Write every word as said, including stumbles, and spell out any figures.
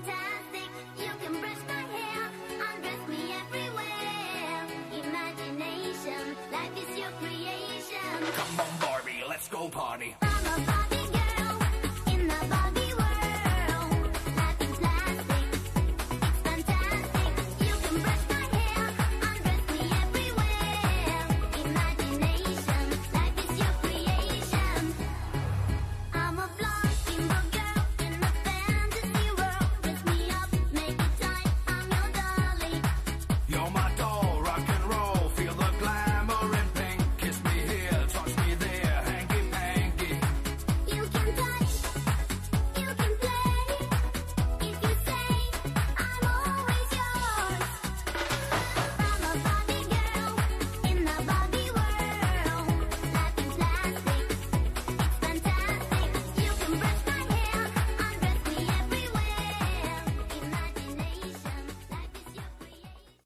fantastic. You can brush my hair, undress me everywhere. Imagination, life is your creation. Come on, Barbie, let's go party.